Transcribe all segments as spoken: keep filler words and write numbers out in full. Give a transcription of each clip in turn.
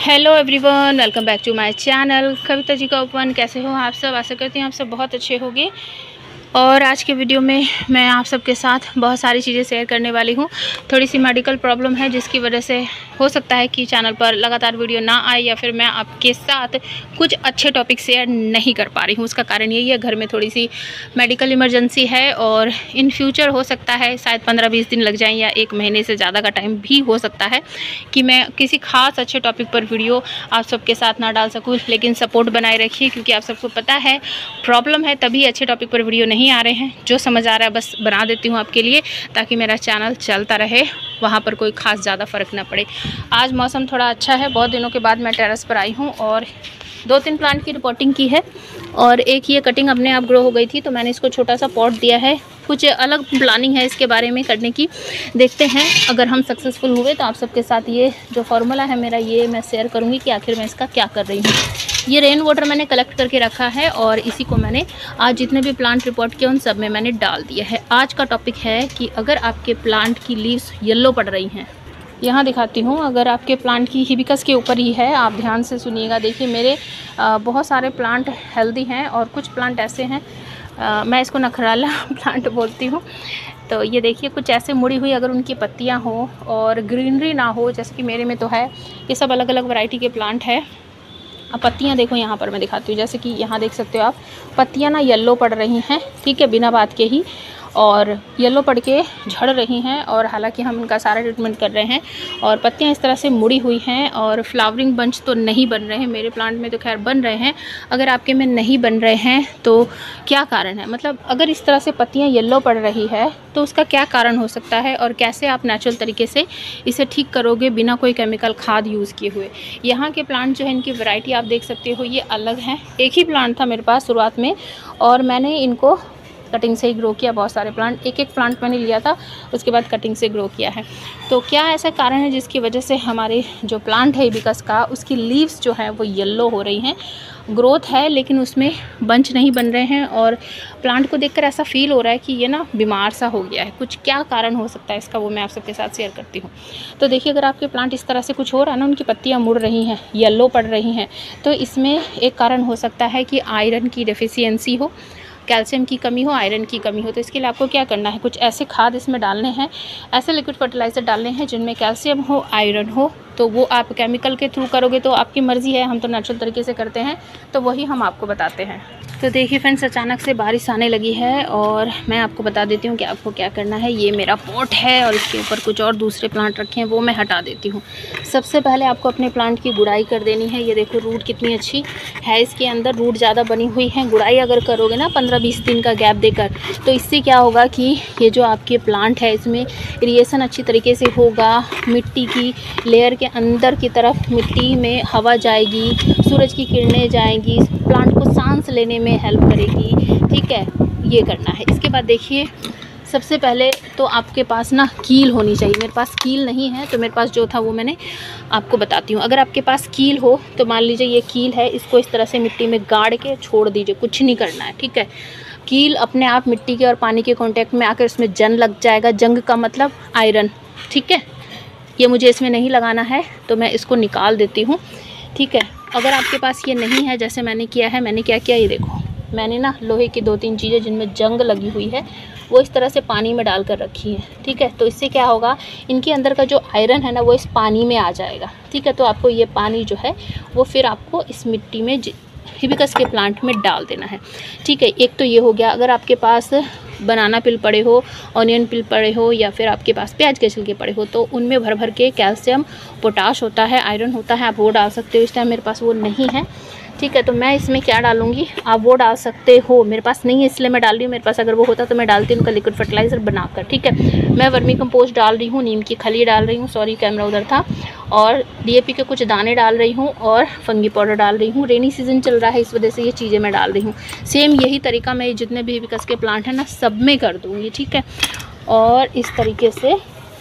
Hello everyone, welcome back to my channel Kavita ji का open. कैसे हो आप सब? आशा करती हूँ आप सब बहुत अच्छे होंगे। और आज के वीडियो में मैं आप सबके साथ बहुत सारी चीज़ें शेयर करने वाली हूँ। थोड़ी सी मेडिकल प्रॉब्लम है जिसकी वजह से हो सकता है कि चैनल पर लगातार वीडियो ना आए या फिर मैं आपके साथ कुछ अच्छे टॉपिक शेयर नहीं कर पा रही हूँ। उसका कारण यही है, घर में थोड़ी सी मेडिकल इमरजेंसी है और इन फ्यूचर हो सकता है शायद पंद्रह बीस दिन लग जाएँ या एक महीने से ज़्यादा का टाइम भी हो सकता है कि मैं किसी खास अच्छे टॉपिक पर वीडियो आप सबके साथ ना डाल सकूँ। लेकिन सपोर्ट बनाए रखिए, क्योंकि आप सबको पता है प्रॉब्लम है तभी अच्छे टॉपिक पर वीडियो नहीं आ रहे हैं। जो समझ आ रहा है बस बना देती हूँ आपके लिए, ताकि मेरा चैनल चलता रहे, वहाँ पर कोई खास ज़्यादा फ़र्क ना पड़े। आज मौसम थोड़ा अच्छा है, बहुत दिनों के बाद मैं टेरेस पर आई हूँ और दो तीन प्लांट की रिपोर्टिंग की है और एक ये कटिंग अपने आप ग्रो हो गई थी तो मैंने इसको छोटा सा पॉट दिया है। कुछ अलग प्लानिंग है इसके बारे में करने की, देखते हैं अगर हम सक्सेसफुल हुए तो आप सबके साथ ये जो फार्मूला है मेरा ये मैं शेयर करूँगी कि आखिर मैं इसका क्या कर रही हूँ। ये रेन वाटर मैंने कलेक्ट करके रखा है और इसी को मैंने आज जितने भी प्लांट रिपोर्ट किए उन सब में मैंने डाल दिया है। आज का टॉपिक है कि अगर आपके प्लांट की लीव्स येलो पड़ रही हैं, यहाँ दिखाती हूँ। अगर आपके प्लांट की हिबिस्कस के ऊपर ही है, आप ध्यान से सुनिएगा। देखिए मेरे आ, बहुत सारे प्लांट हेल्दी हैं और कुछ प्लांट ऐसे हैं, आ, मैं इसको नखराला प्लांट बोलती हूँ। तो ये देखिए कुछ ऐसे मुड़ी हुई अगर उनकी पत्तियाँ हो और ग्रीनरी ना हो, जैसे कि मेरे में तो है। ये सब अलग अलग वैरायटी के प्लांट है। अब पत्तियाँ देखो यहाँ पर मैं दिखाती हूँ, जैसे कि यहाँ देख सकते हो आप, पत्तियाँ ना येलो पड़ रही हैं, ठीक है, बिना बात के ही, और येलो पड़ के झड़ रही हैं। और हालांकि हम इनका सारा ट्रीटमेंट कर रहे हैं और पत्तियां इस तरह से मुड़ी हुई हैं और फ्लावरिंग बंच तो नहीं बन रहे हैं। मेरे प्लांट में तो खैर बन रहे हैं, अगर आपके में नहीं बन रहे हैं तो क्या कारण है? मतलब अगर इस तरह से पत्तियां येलो पड़ रही है तो उसका क्या कारण हो सकता है और कैसे आप नेचुरल तरीके से इसे ठीक करोगे बिना कोई केमिकल खाद यूज़ किए हुए। यहाँ के प्लांट जो है इनकी वैरायटी आप देख सकते हो, ये अलग हैं। एक ही प्लांट था मेरे पास शुरुआत में और मैंने इनको कटिंग से ही ग्रो किया। बहुत सारे प्लांट, एक एक प्लांट मैंने लिया था, उसके बाद कटिंग से ग्रो किया है। तो क्या ऐसा कारण है जिसकी वजह से हमारे जो प्लांट है हिबिस्कस का, उसकी लीव्स जो है वो येलो हो रही हैं? ग्रोथ है लेकिन उसमें बंच नहीं बन रहे हैं और प्लांट को देखकर ऐसा फील हो रहा है कि ये ना बीमार सा हो गया है। कुछ क्या कारण हो सकता है इसका, वो मैं आप सबके साथ शेयर करती हूँ। तो देखिए अगर आपके प्लांट इस तरह से कुछ हो रहा है ना, उनकी पत्तियाँ मुड़ रही हैं, येलो पड़ रही हैं, तो इसमें एक कारण हो सकता है कि आयरन की डेफिशिएंसी हो, कैल्शियम की कमी हो, आयरन की कमी हो। तो इसके लिए आपको क्या करना है, कुछ ऐसे खाद इसमें डालने हैं, ऐसे लिक्विड फर्टिलाइज़र डालने हैं जिनमें कैल्शियम हो, आयरन हो। तो वो आप केमिकल के थ्रू करोगे तो आपकी मर्ज़ी है, हम तो नेचुरल तरीके से करते हैं तो वही हम आपको बताते हैं। तो देखिए फ्रेंड्स, अचानक से बारिश आने लगी है और मैं आपको बता देती हूँ कि आपको क्या करना है। ये मेरा पॉट है और इसके ऊपर कुछ और दूसरे प्लांट रखे हैं, वो मैं हटा देती हूँ। सबसे पहले आपको अपने प्लांट की गुड़ाई कर देनी है। ये देखो रूट कितनी अच्छी है, इसके अंदर रूट ज़्यादा बनी हुई है। गुड़ाई अगर करोगे ना पंद्रह बीस दिन का गैप देकर, तो इससे क्या होगा कि ये जो आपके प्लांट है इसमें इरिगेशन अच्छी तरीके से होगा। मिट्टी की लेयर के अंदर की तरफ मिट्टी में हवा जाएगी, सूरज की किरणें जाएंगी, प्लांट को सांस लेने में हेल्प करेगी। ठीक है, ये करना है। इसके बाद देखिए सबसे पहले तो आपके पास ना कील होनी चाहिए। मेरे पास कील नहीं है तो मेरे पास जो था वो मैंने आपको बताती हूँ। अगर आपके पास कील हो तो मान लीजिए ये कील है, इसको इस तरह से मिट्टी में गाड़ के छोड़ दीजिए, कुछ नहीं करना है। ठीक है, कील अपने आप मिट्टी के और पानी के कांटेक्ट में आकर उसमें जंग लग जाएगा। जंग का मतलब आयरन। ठीक है, ये मुझे इसमें नहीं लगाना है तो मैं इसको निकाल देती हूँ। ठीक है, अगर आपके पास ये नहीं है जैसे मैंने किया है, मैंने क्या किया ये देखो, मैंने ना लोहे की दो तीन चीज़ें जिनमें जंग लगी हुई है वो इस तरह से पानी में डाल कर रखी है। ठीक है, तो इससे क्या होगा, इनके अंदर का जो आयरन है ना वो इस पानी में आ जाएगा। ठीक है, तो आपको ये पानी जो है वो फिर आपको इस मिट्टी में हिबिस्कस के प्लांट में डाल देना है। ठीक है, एक तो ये हो गया। अगर आपके पास बनाना पिल पड़े हो, ऑनियन पिल पड़े हो या फिर आपके पास प्याज के छिलके पड़े हो तो उनमें भर भर के कैल्शियम, पोटाश होता है, आयरन होता है, आप वो डाल सकते हो। इस टाइम मेरे पास वो नहीं है। ठीक है, तो मैं इसमें क्या डालूंगी, आप वो डाल सकते हो। मेरे पास नहीं है इसलिए मैं डाल रही हूँ, मेरे पास अगर वो होता तो मैं डालती हूँ उनका लिक्विड फर्टिलाइज़र बनाकर। ठीक है, मैं वर्मी कंपोस्ट डाल रही हूँ, नीम की खली डाल रही हूँ, सॉरी कैमरा उधर था, और डीएपी के कुछ दाने डाल रही हूँ और फंगी पाउडर डाल रही हूँ। रेनी सीजन चल रहा है इस वजह से ये चीज़ें मैं डाल रही हूँ। सेम यही तरीका मैं जितने भी हिबिस्कस के प्लांट हैं ना सब में कर दूँगी। ठीक है, और इस तरीके से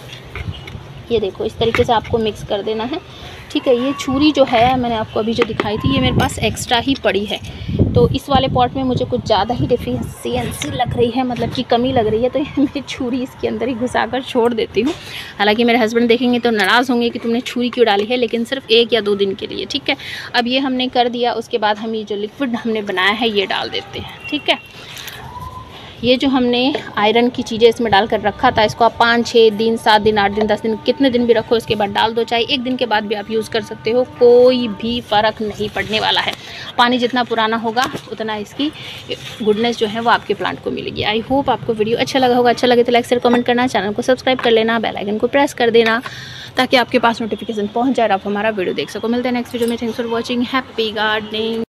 ये देखो, इस तरीके से आपको मिक्स कर देना है। ठीक है, ये छुरी जो है मैंने आपको अभी जो दिखाई थी ये मेरे पास एक्स्ट्रा ही पड़ी है, तो इस वाले पॉट में मुझे कुछ ज़्यादा ही डिफिशियंसी लग रही है, मतलब कि कमी लग रही है, तो मैं छुरी इसके अंदर ही घुसाकर छोड़ देती हूँ। हालांकि मेरे हस्बैंड देखेंगे तो नाराज़ होंगे कि तुमने छुरी क्यों डाली है, लेकिन सिर्फ एक या दो दिन के लिए, ठीक है। अब ये हमने कर दिया, उसके बाद हम ये जो लिक्विड हमने बनाया है ये डाल देते हैं, ठीक है। ये जो हमने आयरन की चीज़ें इसमें डाल कर रखा था, इसको आप पाँच छः दिन, सात दिन, आठ दिन, दस दिन, कितने दिन भी रखो, इसके बाद डाल दो। चाहे एक दिन के बाद भी आप यूज़ कर सकते हो, कोई भी फ़र्क नहीं पड़ने वाला है। पानी जितना पुराना होगा उतना इसकी गुडनेस जो है वो आपके प्लांट को मिलेगी। आई होप आपको वीडियो अच्छा लगा होगा। अच्छा लगे तो लाइक शेयर कमेंट करना, चैनल को सब्सक्राइब कर लेना, बेल आइकन को प्रेस कर देना ताकि आपके पास नोटिफिकेशन पहुँच जाए और आप हमारा वीडियो देख सको। मिलते हैं नेक्स्ट वीडियो में। Thanks for watching. Happy gardening.